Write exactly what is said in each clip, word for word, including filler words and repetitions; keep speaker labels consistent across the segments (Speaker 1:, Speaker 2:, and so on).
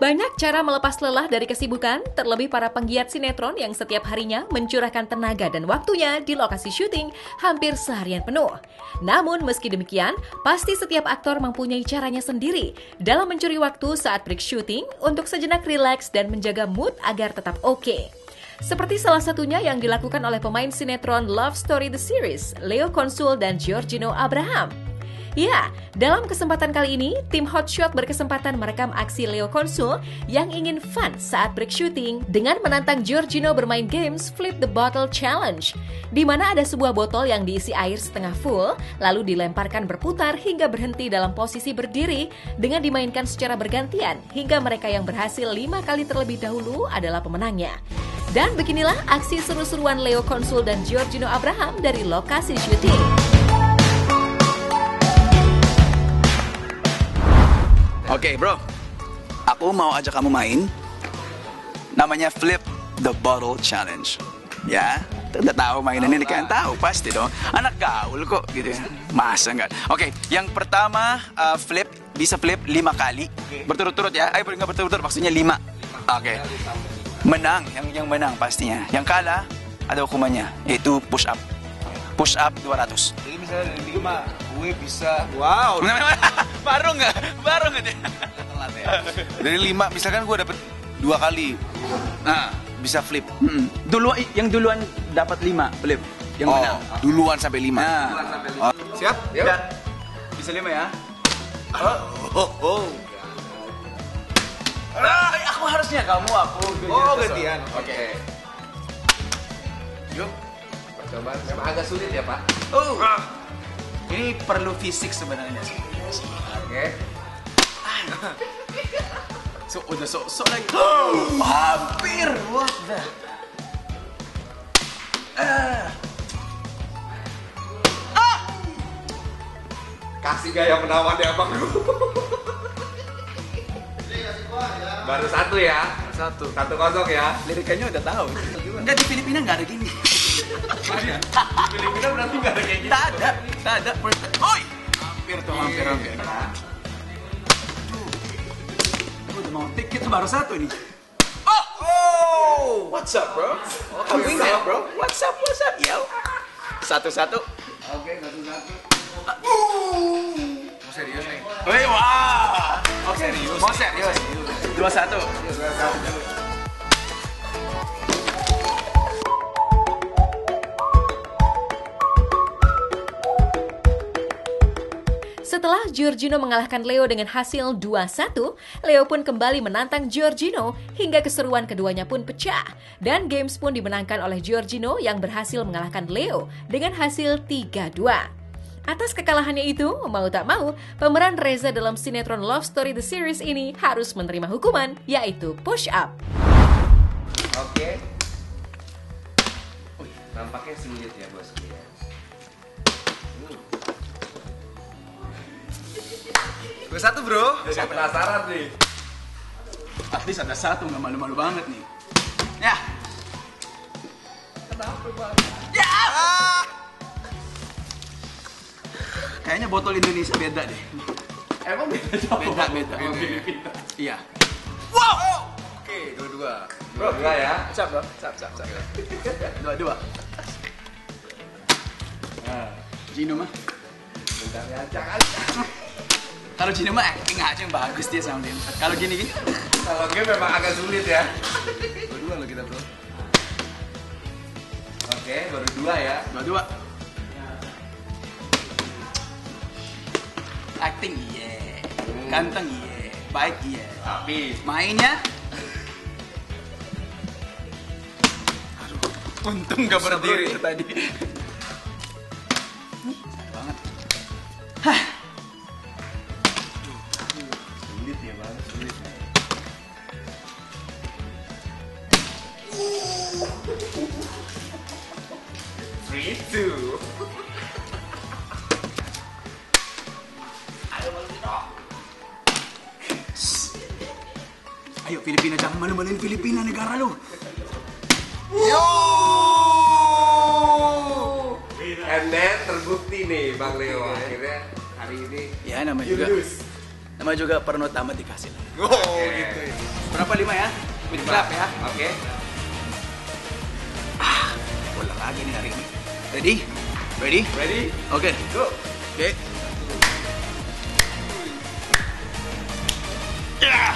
Speaker 1: Banyak cara melepas lelah dari kesibukan, terlebih para penggiat sinetron yang setiap harinya mencurahkan tenaga dan waktunya di lokasi syuting hampir seharian penuh. Namun meski demikian, pasti setiap aktor mempunyai caranya sendiri dalam mencuri waktu saat break syuting untuk sejenak rileks dan menjaga mood agar tetap oke. Seperti salah satunya yang dilakukan oleh pemain sinetron Love Story The Series, Leo Consul dan Giorgino Abraham. Ya, dalam kesempatan kali ini, tim Hotshot berkesempatan merekam aksi Leo Consul yang ingin fun saat break syuting dengan menantang Giorgino bermain games Flip the Bottle Challenge, di mana ada sebuah botol yang diisi air setengah full, lalu dilemparkan berputar hingga berhenti dalam posisi berdiri dengan dimainkan secara bergantian hingga mereka yang berhasil lima kali terlebih dahulu adalah pemenangnya. Dan beginilah aksi seru-seruan Leo Consul dan Giorgino Abraham dari lokasi syuting.
Speaker 2: Oke okay, bro, aku mau ajak kamu main. Namanya Flip the Bottle Challenge. Ya, udah tahu mainan ini kan? Tahu pasti dong. Anak gaul kok gitu ya. Masa enggak? Oke, okay, yang pertama uh, flip bisa flip lima kali berturut-turut ya. Ayo nggak berturut-turut, maksudnya lima. Oke. Okay. Menang, yang yang menang pastinya. Yang kalah ada hukumannya, yaitu push up. Push up dua ratus.
Speaker 3: Jadi misalnya dari lima, gue bisa, wow.
Speaker 2: Baru nggak? Baru nggak dia?
Speaker 3: Dari lima, misalkan gue dapet dua kali, nah bisa flip.
Speaker 2: Hmm. Dulu yang duluan dapat lima flip, yang
Speaker 3: oh,
Speaker 2: menang.
Speaker 3: Duluan sampai lima.
Speaker 2: Nah.
Speaker 3: Oh. Siap?
Speaker 2: Yuk. Ya. Bisa lima ya?
Speaker 3: Oh, oh, oh.
Speaker 2: Ah, aku harusnya kamu aku.
Speaker 3: Oh gantian.
Speaker 2: Oke. Okay.
Speaker 3: Yuk. Coba, memang agak sulit ya Pak.
Speaker 2: Oh. Ini perlu fisik sebenarnya sih.
Speaker 3: Oke.
Speaker 2: So, udah sok-sok lagi. Oh, hampir. What the? Ah.
Speaker 3: Ah. Kasih gaya penawar ya Bang. Baru satu ya.
Speaker 2: Satu.
Speaker 3: Satu kosong ya.
Speaker 2: Lirikannya udah tahu. Enggak, di Filipina nggak ada gini.
Speaker 3: Di Filipina berarti nggak ada kayak gini.
Speaker 2: Tak ada, tak ada. Oi, hampir tuh, hampir, hampir. Aku udah mau pick itu baru satu ini. Oh,
Speaker 3: Oh, what's up bro?
Speaker 2: oh, what's up, bro? What's up, what's up, yo? Satu-satu.
Speaker 3: Oke, satu-satu.
Speaker 2: Uh.
Speaker 3: Mau serius nih?
Speaker 2: Wih, wah.
Speaker 3: Oh serius?
Speaker 2: Mau serius? Dua satu.
Speaker 3: Dua satu.
Speaker 1: Setelah Giorgino mengalahkan Leo dengan hasil dua satu, Leo pun kembali menantang Giorgino hingga keseruan keduanya pun pecah. Dan games pun dimenangkan oleh Giorgino yang berhasil mengalahkan Leo dengan hasil tiga dua. Atas kekalahannya itu, mau tak mau, pemeran Reza dalam sinetron Love Story The Series ini harus menerima hukuman, yaitu push up.
Speaker 3: Oke. Wih, nampaknya sulit ya bosku ya.
Speaker 2: Dua satu bro.
Speaker 3: Saya penasaran nih.
Speaker 2: At least ada satu, nggak malu-malu banget nih. Ya.
Speaker 3: Kenapa Bang?
Speaker 2: Ya. Ah. Kayaknya botol Indonesia beda deh.
Speaker 3: Emang beda jauh?
Speaker 2: Beda, beda.
Speaker 3: Oh, beda.
Speaker 2: Iya. Wow.
Speaker 3: Oke, dua-dua. Bro, dua ya.
Speaker 2: Cap bro, cap, cap, cap. Dua-dua.
Speaker 3: Nah,
Speaker 2: Gino mah.
Speaker 3: bentar ya, jangan.
Speaker 2: Kalau Gino mah acting aja yang bagus dia sama dia. Kalau gini-gini.
Speaker 3: Kalau game memang agak sulit ya. Dua-dua lo kita bro. Oke, baru dua ya.
Speaker 2: Dua-dua. Acting iya,
Speaker 3: Hmm.
Speaker 2: ganteng iya, baik iya.
Speaker 3: Tapi
Speaker 2: Mainnya, aduh, untung gak berdiri itu tadi. Sayang banget. Hah.
Speaker 3: sulit ya Bang, sulit. Three, two.
Speaker 2: Ayo Filipina, jangan malu-maluin Filipina, negara lu.
Speaker 3: Yo! And then terbukti nih Bang Leo akhirnya hari ini
Speaker 2: Ya namanya
Speaker 3: you
Speaker 2: juga.
Speaker 3: lose.
Speaker 2: Nama juga Pernot Tamat dikasih.
Speaker 3: Oh gitu.
Speaker 2: Berapa lima ya? Mid clap ya.
Speaker 3: Oke.
Speaker 2: Ah, bola lagi nih hari ini. Ready? Ready?
Speaker 3: Ready?
Speaker 2: Oke.
Speaker 3: Go.
Speaker 2: Oke. Ya.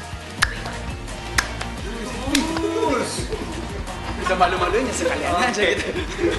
Speaker 2: Bisa malu-malunya sekalian aja gitu.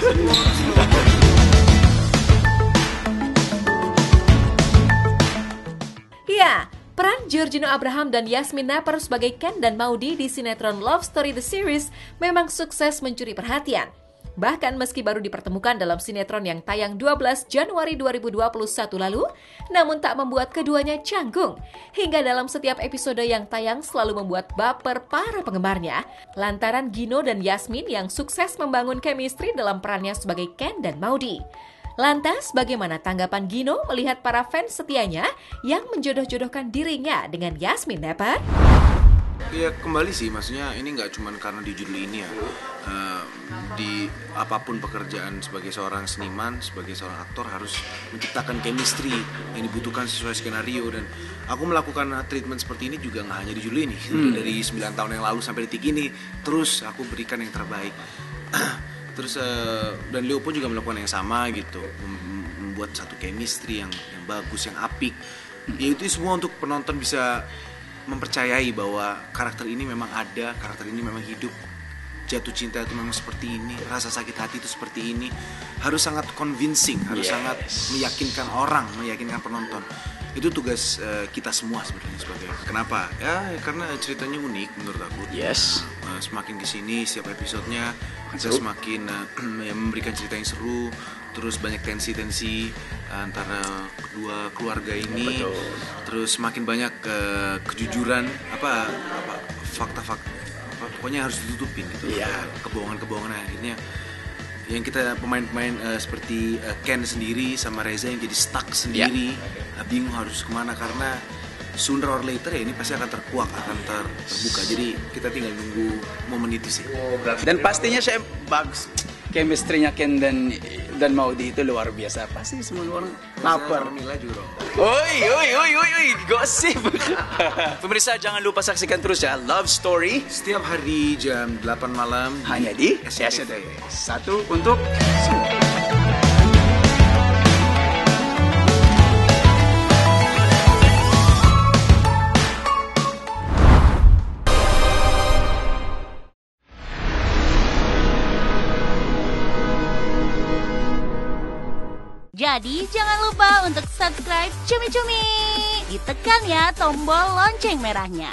Speaker 1: Ya, peran Giorgino Abraham dan Yasmin Napper sebagai Ken dan Maudy di sinetron Love Story The Series memang sukses mencuri perhatian. Bahkan meski baru dipertemukan dalam sinetron yang tayang dua belas Januari dua ribu dua puluh satu lalu, namun tak membuat keduanya canggung. Hingga dalam setiap episode yang tayang selalu membuat baper para penggemarnya, lantaran Gino dan Yasmin yang sukses membangun chemistry dalam perannya sebagai Ken dan Maudy. Lantas, bagaimana tanggapan Gino melihat para fans setianya yang menjodoh-jodohkan dirinya dengan Yasmin Napper?
Speaker 4: Ya kembali sih, maksudnya ini nggak cuma karena di judul ini ya. Uh, di apapun pekerjaan sebagai seorang seniman, sebagai seorang aktor harus menciptakan chemistry yang dibutuhkan sesuai skenario. Dan aku melakukan treatment seperti ini juga nggak hanya di judul ini. Hmm. Dari sembilan tahun yang lalu sampai detik ini, terus aku berikan yang terbaik. Terus uh, dan Leo pun juga melakukan yang sama gitu, membuat satu chemistry yang, yang bagus, yang apik. Ya itu semua untuk penonton bisa mempercayai bahwa karakter ini memang ada, karakter ini memang hidup. Jatuh cinta itu memang seperti ini, rasa sakit hati itu seperti ini. Harus sangat convincing, harus
Speaker 2: yes.
Speaker 4: sangat meyakinkan orang, meyakinkan penonton. Itu tugas uh, kita semua sebenarnya sebagai. Kenapa? Ya karena ceritanya unik menurut aku.
Speaker 2: Yes.
Speaker 4: Uh, semakin kesini setiap episodenya kita semakin uh, ya, memberikan cerita yang seru. Terus banyak tensi-tensi uh, antara kedua keluarga ini.
Speaker 2: Betul.
Speaker 4: Terus semakin banyak uh, kejujuran apa apa fakta-fakta. Apa, pokoknya harus ditutupin gitu.
Speaker 2: Iya.
Speaker 4: Kebohongan-kebohongan akhirnya. Yang kita pemain-pemain uh, seperti uh, Ken sendiri sama Reza yang jadi stuck sendiri, yeah. uh, bingung harus kemana karena sooner or later ya ini pasti akan terkuak, akan ter terbuka. Jadi kita tinggal nunggu momen itu sih.
Speaker 2: Dan pastinya saya bagus. Chemistry-nya Ken dan dan Maudy itu luar biasa. Pasti semua orang lapar.
Speaker 4: Mila juga.
Speaker 2: Oi, oi, oi, oi, oi, gosip. Pemirsa jangan lupa saksikan terus ya Love Story
Speaker 4: Setiap hari jam delapan malam
Speaker 2: hanya di S C T V. Satu untuk semua.
Speaker 5: Jadi jangan lupa untuk subscribe Cumi Cumi. Ditekan ya tombol lonceng merahnya.